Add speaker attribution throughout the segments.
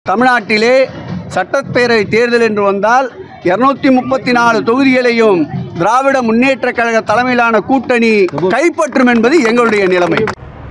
Speaker 1: தமிழ்நாட்டிலே சட்டப்பேரவை தேர்தல் என்று வந்தால் 234 தொகுதிகளையும் திராவிட முன்னேற்றக் கழக தலைமையிலான கூட்டணி கைப்பற்றும் என்பது எங்களுடைய நிலைமை.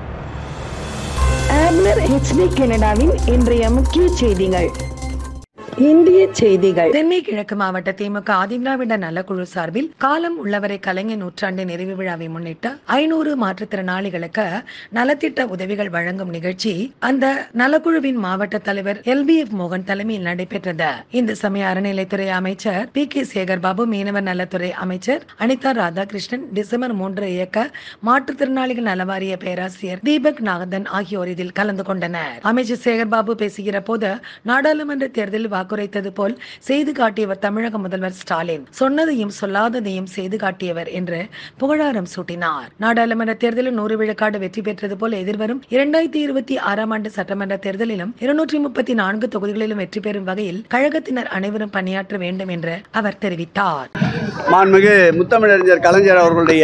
Speaker 2: ஆப்னர் HD கனடாவின் இன்றைய முக்கிய செய்திகள். இந்திய செய்திகள்.
Speaker 3: சென்னை கிழக்கு மாவட்ட திமுக ஆதிதிராவிட நலக்குழு சார்பில் காலம் உள்ளவரை கலைஞர் நூற்றாண்டு நிறைவு விழாவை முன்னிட்டு 500 மாற்றுத்திறனாளிகளுக்கு நலத்திட்ட உதவிகள் வழங்கும் நிகழ்ச்சி அந்த நலக்குழுவின் மாவட்ட தலைவர் LBF மோகன் தலைமையில் நடைபெற்றது. இந்து சமய அறநிலைத்துறை அமைச்சர் PK சேகர்பாபு, மீனவர் நலத்துறை அமைச்சர் அனிதா ராதாகிருஷ்ணன், டிசம்பர் 3 இயக்க மாற்றுத்திறனாளிகள் நலவாரிய பேராசிரியர் தீபக் நாகந்தன் ஆகியோர் இதில் கலந்து கொண்டனர். அமைச்சர் சேகர்பாபு பேசுகிற போது நாடாளுமன்ற தேர்தலில் வாக்குரைத்தது போல் செய்து காட்டியவர் தமிழக முதல்வர் ஸ்டாலின், சொன்னதையும் சொல்லாததையும் செய்து காட்டியவர் என்று புகழாரம் சூட்டினார். நாடாளுமன்ற தேர்தலில் 100 விழுக்காடு வெற்றி பெற்றது போல் எதிர்வரும் 2026 ஆண்டு சட்டமன்ற தேர்தலிலும் 234 தொகுதிகளிலும் வெற்றி பெறும் வகையில் கழகத்தினர் அனைவரும் பணியாற்ற வேண்டும் என்று அவர் தெரிவித்தார்.
Speaker 1: மாண்புமிகு முத்தமிழறிஞர் கலைஞர் அவர்களுடைய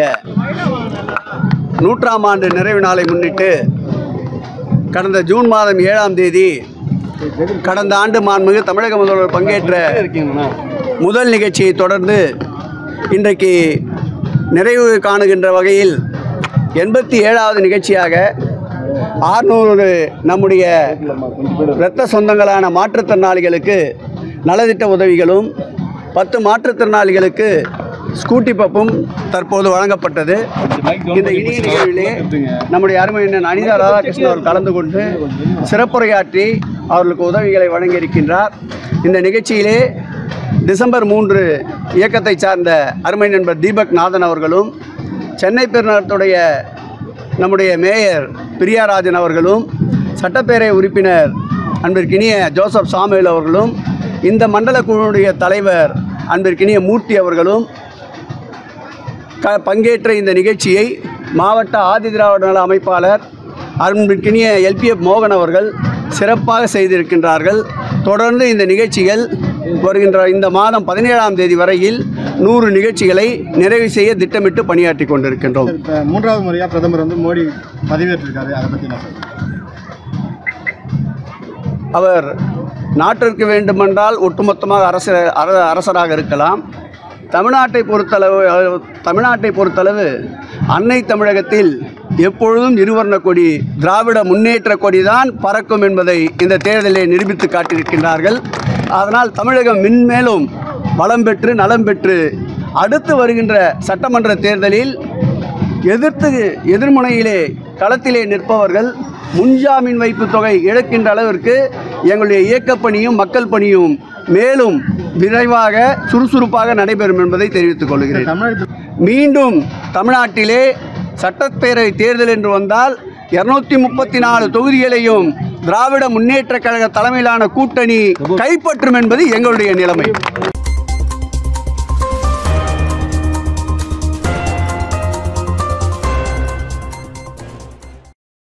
Speaker 1: 100ஆம் ஆண்டு நிறைவு நாளை முன்னிட்டு கடந்த ஜூன் மாதம் 7ஆம் தேதி கடந்த ஆண்டு மாண்புமிகு தமிழக முதல்வர் பங்கேற்ற முதல் நிகழ்ச்சியை தொடர்ந்து இன்றைக்கு நிறைவு காணுகின்ற வகையில் 87வது நிகழ்ச்சியாக 600 நம்முடைய இரத்த சொந்தங்களான மாற்றுத்திறனாளிகளுக்கு நலத்திட்ட உதவிகளும் 10 மாற்றுத்திறனாளிகளுக்கு ஸ்கூட்டி பப்பும் தற்போது வழங்கப்பட்டது. இந்த இனிய நிகழ்விலே நம்முடைய அருமையினர் அனிதா ராதாகிருஷ்ணன் அவர் கலந்து கொண்டு சிறப்புரையாற்றி அவர்களுக்கு உதவிகளை வழங்கியிருக்கின்றார். இந்த நிகழ்ச்சியிலே டிசம்பர் 3 இயக்கத்தை சார்ந்த அருமை நண்பர் தீபக் நாதன் அவர்களும், சென்னை பெருநகரத்துடைய நம்முடைய மேயர் பிரியாராஜன் அவர்களும், சட்டப்பேரவை உறுப்பினர் அன்பிற்கினிய ஜோசப் சாமுவேல் அவர்களும், இந்த மண்டல குழுவுடைய தலைவர் அன்பிற்கினிய மூர்த்தி அவர்களும் பங்கேற்ற இந்த நிகழ்ச்சியை மாவட்ட ஆதிதிராவிட நல அமைப்பாளர் அன்பிற்கினிய LBF மோகன் அவர்கள் சிறப்பாக செய்திருக்கின்றார்கள். தொடர்ந்து இந்த நிகழ்ச்சிகள் வருகின்ற இந்த மாதம் 17ஆம் தேதி வரையில் 100 நிகழ்ச்சிகளை நிறைவு செய்ய திட்டமிட்டு பணியாற்றி கொண்டிருக்கின்றோம்.
Speaker 4: 3வது முறையாக பிரதமர் மோடி பதவியேற்றிருக்காரு, அதை பற்றி என்ன சொல்றீங்க?
Speaker 1: அவர் நாட்டிற்கு வேண்டுமென்றால் ஒட்டுமொத்தமாக அரசராக இருக்கலாம். தமிழ்நாட்டை பொறுத்தளவு அன்னை தமிழகத்தில் எப்பொழுதும் இருவர்ண கொடி, திராவிட முன்னேற்ற கொடி தான் பறக்கும் என்பதை இந்த தேர்தலில் நிரூபித்து காட்டியிருக்கின்றார்கள். அதனால் தமிழகம் மென்மேலும் வளம் பெற்று நலம் பெற்று அடுத்து வருகின்ற சட்டமன்ற தேர்தலில் எதிர்முனையிலே களத்திலே நிற்பவர்கள் முன்ஜாமீன் வைப்பு தொகை இழக்கின்ற அளவிற்கு எங்களுடைய இயக்கப்பணியும் மக்கள் பணியும் மேலும் விரைவாக சுறுசுறுப்பாக நடைபெறும் என்பதை தெரிவித்துக் கொள்கிறேன். மீண்டும் தமிழ்நாட்டிலே சட்டப்பேரவை தேர்தல் என்று வந்தால் 234 தொகுதிகளையும் திராவிட முன்னேற்றக் கழக தலைமையிலான கூட்டணி கைப்பற்றும் என்பது எங்களுடைய நிலைமை.